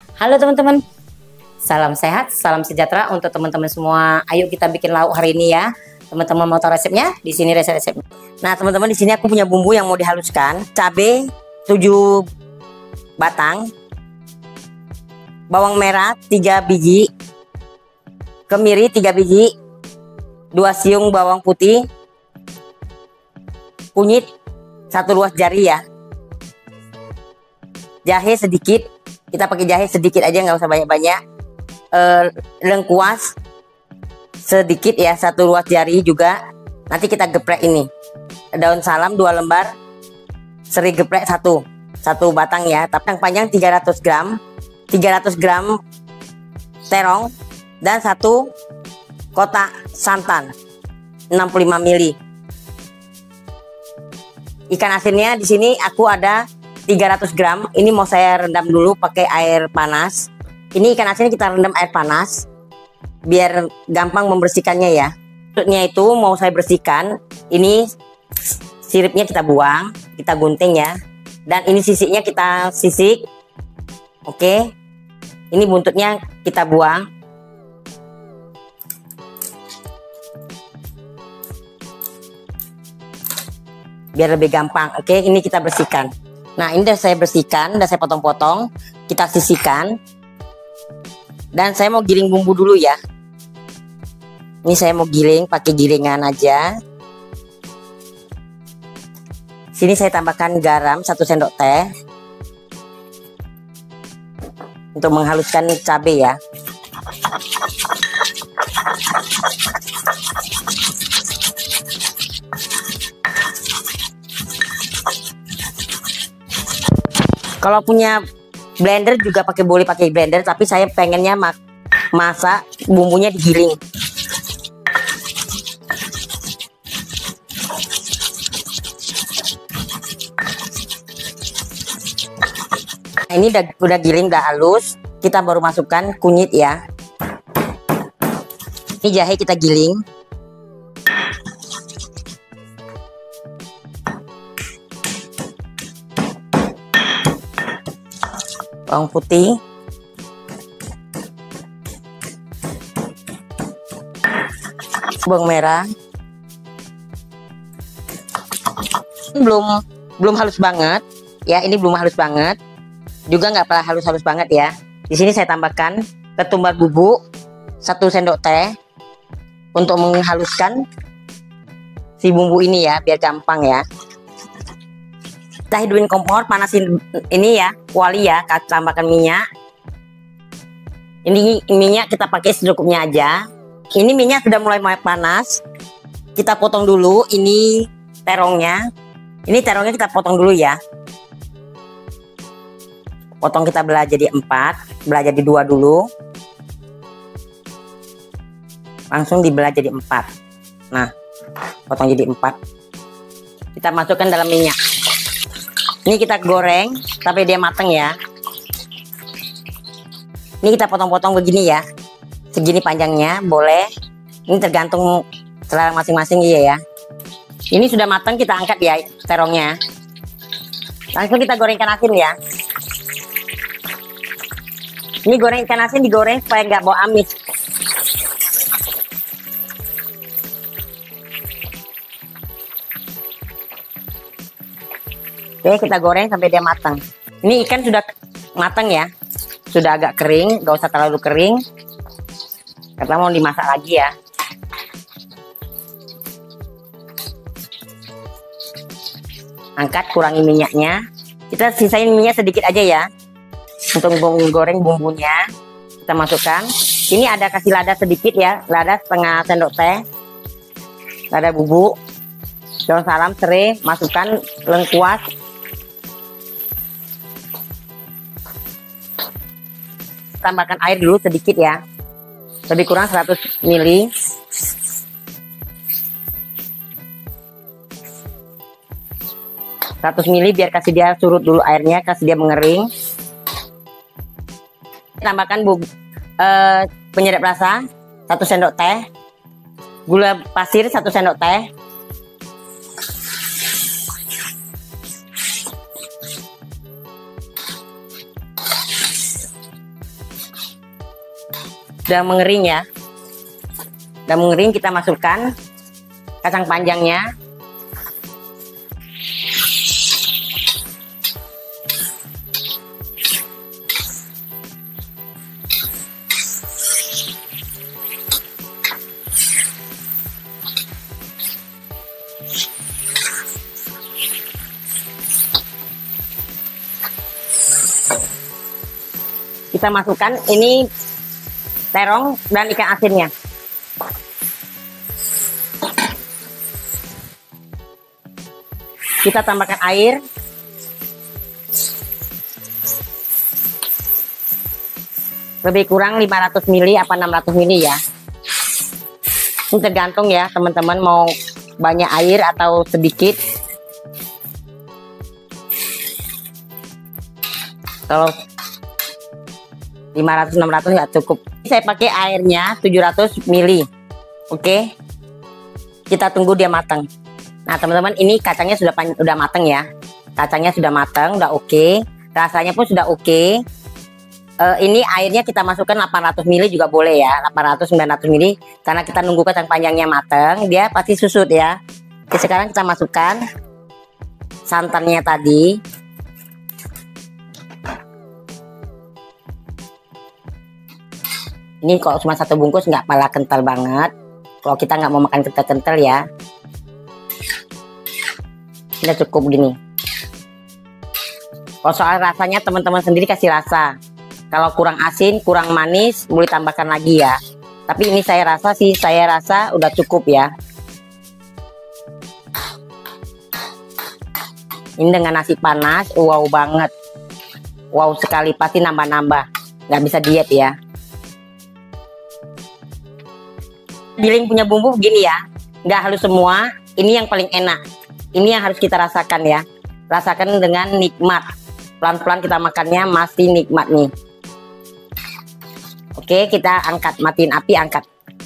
Halo teman-teman, salam sehat, salam sejahtera untuk teman-teman semua. Ayo kita bikin lauk hari ini ya. Teman-teman mau tahu resepnya? Di sini resepnya. Nah teman-teman, di sini aku punya bumbu yang mau dihaluskan. Cabai 7 batang, bawang merah 3 biji, kemiri 3 biji, 2 siung bawang putih, kunyit 1 ruas jari ya, jahe sedikit. Kita pakai jahe sedikit aja, nggak usah banyak-banyak. Lengkuas sedikit ya, 1 ruas jari juga. Nanti kita geprek ini. Daun salam 2 lembar, serai geprek 1 batang ya. Tapi yang panjang 300 gram, 300 gram terong dan 1 kotak santan 65 ml. Ikan asinnya di sini aku ada 300 gram. Ini mau saya rendam dulu pakai air panas. Ini ikan asinnya kita rendam air panas biar gampang membersihkannya ya. Maksudnya itu mau saya bersihkan. Ini siripnya kita buang, kita gunting ya. Dan ini sisiknya kita sisik. Oke. Ini buntutnya kita buang. Biar lebih gampang. Oke, ini kita bersihkan. Nah ini udah saya bersihkan, udah saya potong-potong, kita sisihkan. Dan saya mau giling bumbu dulu ya. Ini saya mau giling pakai gilingan aja. Sini saya tambahkan garam 1 sendok teh untuk menghaluskan cabai ya. Kalau punya blender juga boleh pakai blender, tapi saya pengennya masak bumbunya digiling. Nah, ini udah giling, udah halus. Kita baru masukkan kunyit ya. Ini jahe kita giling. Bawang putih, bawang merah. Ini belum halus banget ya, ini belum halus banget, juga nggak pernah halus banget ya. Di sini saya tambahkan ketumbar bubuk 1 sendok teh untuk menghaluskan si bumbu ini ya, biar gampang ya. Kita hidupin kompor, panasin ini ya, kuali ya, tambahkan minyak. Ini minyak kita pakai secukupnya aja. Ini minyak sudah mulai panas. Kita potong dulu ini terongnya. Ini terongnya kita potong dulu ya. Potong, kita belah jadi 4, belah jadi 2 dulu. Langsung dibelah jadi 4. Nah, potong jadi 4. Kita masukkan dalam minyak. Ini kita goreng sampai dia matang ya. Ini kita potong-potong begini ya. Segini panjangnya boleh. Ini tergantung selera masing-masing ya. Ini sudah matang, kita angkat ya terongnya. Langsung kita goreng ikan asin ya. Ini goreng ikan asin digoreng supaya nggak bau amis. Oke, kita goreng sampai dia matang. Ini ikan sudah matang ya, sudah agak kering, gak usah terlalu kering karena mau dimasak lagi ya. Angkat, kurangi minyaknya. Kita sisain minyak sedikit aja ya untuk goreng bumbunya. Kita masukkan. Ini ada kasih lada sedikit ya, lada setengah sendok teh, lada bubuk, daun salam, serai, masukkan lengkuas. Tambahkan air dulu sedikit ya, lebih kurang 100 ml. Biar kasih dia surut dulu airnya, kasih dia mengering. Tambahkan penyedap rasa 1 sendok teh, gula pasir 1 sendok teh, Udah mengering ya. Udah mengering, kita masukkan kacang panjangnya. Kita masukkan ini terong dan ikan asinnya. Kita tambahkan air. Lebih kurang 500 ml apa 600 ml ya. Ini tergantung ya teman-teman mau banyak air atau sedikit. Kalau 500-600 nggak cukup. Saya pakai airnya 700 ml. Oke. Kita tunggu dia matang. Nah, teman-teman, ini kacangnya sudah matang ya. Kacangnya sudah matang, udah oke. Rasanya pun sudah oke. Ini airnya kita masukkan 800 ml juga boleh ya. 800-900 ml karena kita nunggu kacang panjangnya matang, dia pasti susut ya. Oke, sekarang kita masukkan santannya tadi. Ini kalau cuma satu bungkus nggak malah kental banget. Kalau kita nggak mau makan kental-kental ya, udah cukup gini. Kalau soal rasanya teman-teman sendiri kasih rasa. Kalau kurang asin, kurang manis, boleh tambahkan lagi ya. Tapi ini saya rasa udah cukup ya. Ini dengan nasi panas, wow banget. Wow sekali, pasti nambah-nambah. Nggak bisa diet ya. Giling punya bumbu begini ya, nggak halus semua. Ini yang paling enak. Ini yang harus kita rasakan ya. Rasakan dengan nikmat. Pelan-pelan kita makannya masih nikmat nih. Oke, kita angkat, matiin api, angkat.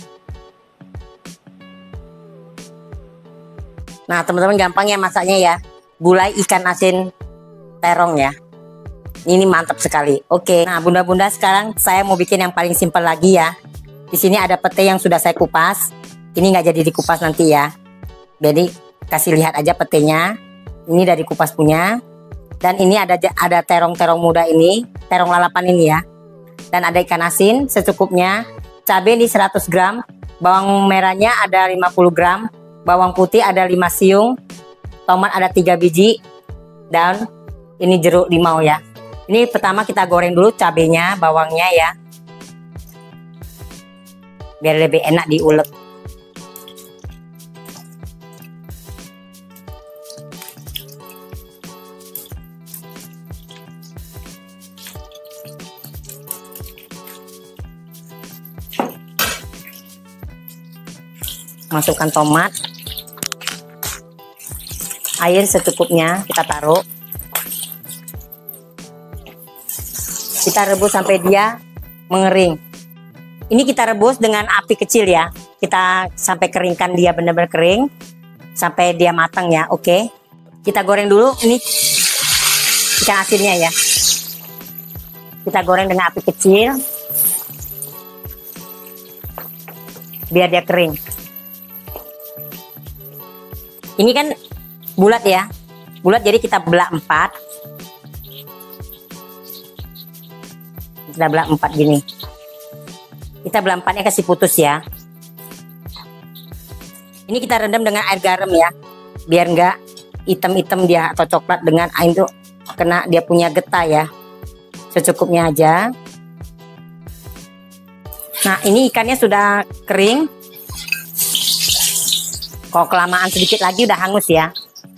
Nah, teman-teman gampang ya masaknya ya. Gulai ikan asin terong ya. Ini mantap sekali. Oke, nah bunda-bunda sekarang saya mau bikin yang paling simpel lagi ya. Di sini ada pete yang sudah saya kupas. Ini nggak jadi dikupas nanti ya. Jadi kasih lihat aja petenya. Ini dari kupas punya. Dan ini ada terong-terong muda ini, terong lalapan ini ya. Dan ada ikan asin secukupnya. Cabai ini 100 gram. Bawang merahnya ada 50 gram. Bawang putih ada 5 siung. Tomat ada 3 biji. Dan ini jeruk limau ya. Ini pertama kita goreng dulu cabenya, bawangnya ya. Biar lebih enak diulek. Masukkan tomat. Air secukupnya kita taruh. Kita rebus sampai dia mengering. Ini kita rebus dengan api kecil ya. Kita sampai keringkan dia benar-benar kering. Sampai dia matang ya. Oke. Kita goreng dulu ini ikan asinnya ya. Kita goreng dengan api kecil. Biar dia kering. Ini kan bulat ya. Bulat jadi kita belah 4. Kita belah 4 gini. Kita belah 4-nya kasih putus ya. Ini kita rendam dengan air garam ya. Biar nggak hitam-hitam dia atau coklat dengan air itu kena dia punya getah ya. Secukupnya aja. Nah, ini ikannya sudah kering. Kalau kelamaan sedikit lagi udah hangus ya.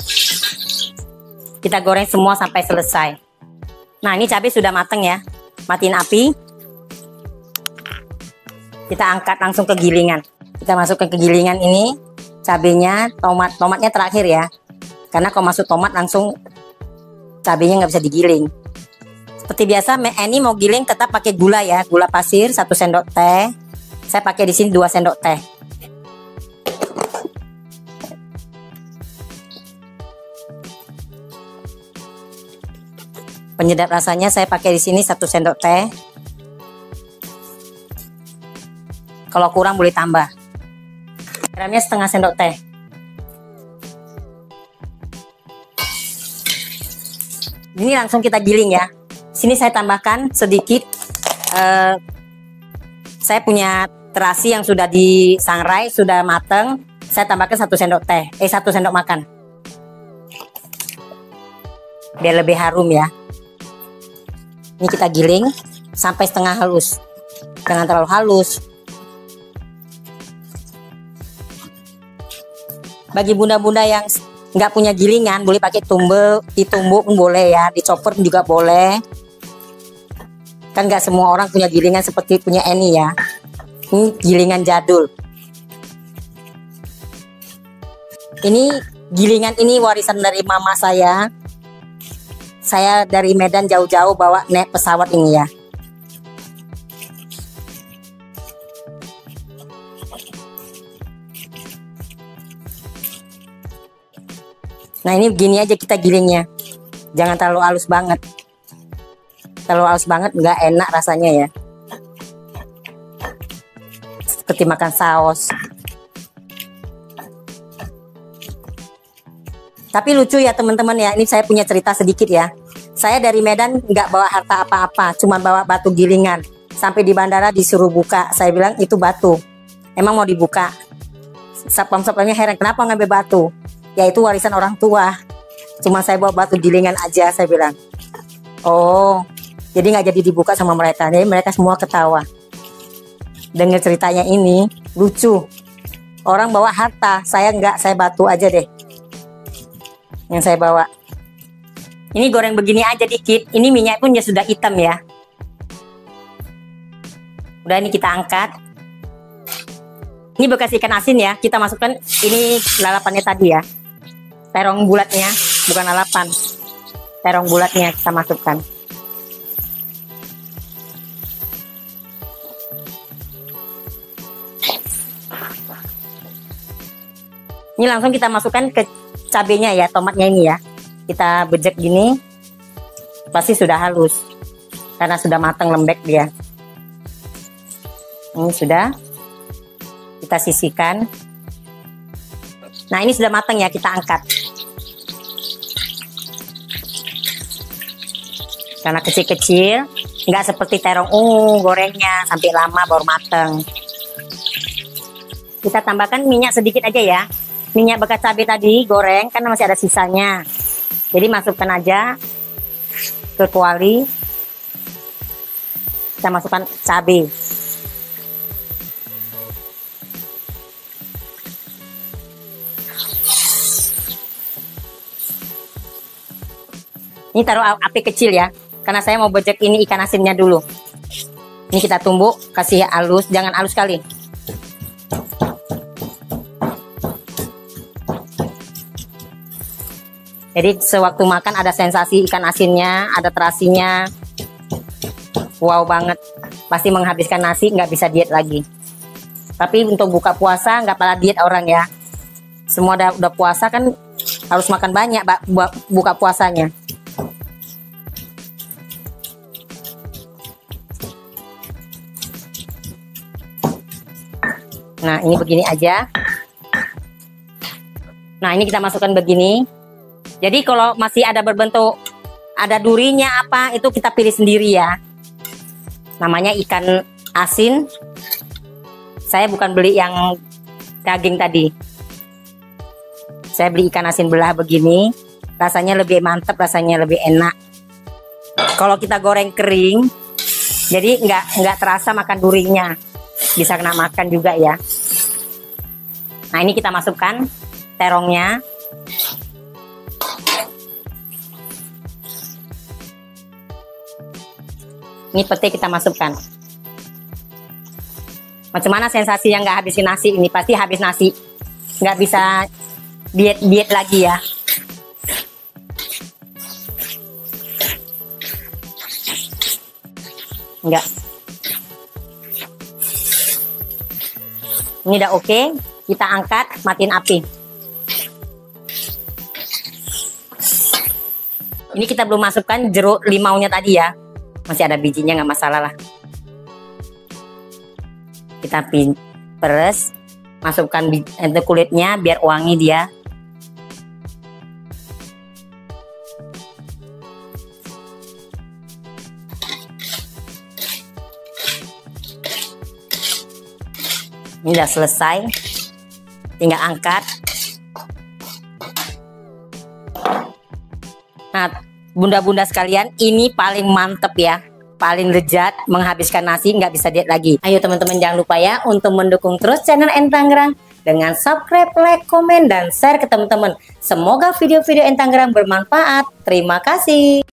Kita goreng semua sampai selesai. Nah, ini cabai sudah matang ya. Matiin api. Kita angkat langsung ke gilingan. Kita masukkan ke gilingan ini cabenya, tomatnya terakhir ya. Karena kalau masuk tomat langsung cabenya nggak bisa digiling. Seperti biasa, ini mau giling tetap pakai gula ya, gula pasir 1 sendok teh. Saya pakai di sini 2 sendok teh. Penyedap rasanya saya pakai di sini 1 sendok teh. Kalau kurang boleh tambah. Garamnya setengah sendok teh. Ini langsung kita giling ya. Sini saya tambahkan sedikit. Saya punya terasi yang sudah disangrai, sudah mateng. Saya tambahkan 1 sendok teh, 1 sendok makan. Biar lebih harum ya. Ini kita giling sampai setengah halus. Jangan terlalu halus. Bagi bunda-bunda yang nggak punya gilingan, boleh pakai ditumbuk pun boleh ya, dicopper juga boleh. Kan nggak semua orang punya gilingan seperti punya Eni ya. Ini gilingan jadul. Ini gilingan ini warisan dari mama saya. Saya dari Medan jauh-jauh bawa naik pesawat ini ya. Nah ini begini aja kita gilingnya. Jangan terlalu halus banget. Terlalu halus banget nggak enak rasanya ya. Seperti makan saus. Tapi lucu ya teman-teman ya. Ini saya punya cerita sedikit ya. Saya dari Medan nggak bawa harta apa-apa. Cuma bawa batu gilingan. Sampai di bandara disuruh buka. Saya bilang itu batu. Emang mau dibuka. Satpam-satpamnya heran. Kenapa ngambil batu? Ya itu warisan orang tua. Cuma saya bawa batu gilingan aja, saya bilang. Oh, jadi nggak jadi dibuka sama mereka. Jadi mereka semua ketawa. Dengar ceritanya ini lucu. Orang bawa harta, saya nggak, saya batu aja deh. Yang saya bawa. Ini goreng begini aja dikit. Ini minyak pun ya sudah hitam ya. Udah ini kita angkat. Ini bekas ikan asin ya. Kita masukkan ini lalapannya tadi ya. Terong bulatnya, bukan lalapan. Terong bulatnya kita masukkan. Ini langsung kita masukkan ke cabenya ya, tomatnya ini ya. Kita bejek gini. Pasti sudah halus. Karena sudah matang lembek dia. Ini sudah. Kita sisihkan. Nah ini sudah matang ya, kita angkat. Karena kecil-kecil, nggak seperti terong gorengnya sampai lama baru mateng. Kita tambahkan minyak sedikit aja ya. Minyak bekas cabai tadi goreng karena masih ada sisanya. Jadi masukkan aja ke kuali. Kita masukkan cabai. Ini taruh api kecil ya. Karena saya mau bejek ini ikan asinnya dulu. Ini kita tumbuk, kasih halus, jangan halus sekali. Jadi sewaktu makan ada sensasi ikan asinnya, ada terasinya. Wow banget. Pasti menghabiskan nasi, nggak bisa diet lagi. Tapi untuk buka puasa nggak pada diet orang ya. Semua udah puasa kan harus makan banyak buka puasanya. Nah ini begini aja. Nah ini kita masukkan begini. Jadi kalau masih ada berbentuk, ada durinya apa, itu kita pilih sendiri ya. Namanya ikan asin. Saya bukan beli yang daging tadi. Saya beli ikan asin belah begini. Rasanya lebih mantap, rasanya lebih enak. Kalau kita goreng kering, jadi nggak terasa makan durinya. Bisa kena makan juga ya. Nah ini kita masukkan terongnya. Ini pete kita masukkan. Macam mana sensasi yang nggak habisin nasi ini? Pasti habis nasi. Nggak bisa diet lagi ya. Enggak. Ini udah oke. Kita angkat, matiin api. Ini kita belum masukkan jeruk limaunya tadi ya. Masih ada bijinya, nggak masalah lah. Kita peres, masukkan itu kulitnya biar wangi dia. Ini udah selesai, tinggal angkat. Nah, bunda-bunda sekalian, ini paling mantep ya, paling lezat, menghabiskan nasi, nggak bisa diet lagi. Ayo teman-teman, jangan lupa ya untuk mendukung terus channel Entanggerang dengan subscribe, like, komen, dan share ke teman-teman. Semoga video-video Entanggerang bermanfaat. Terima kasih.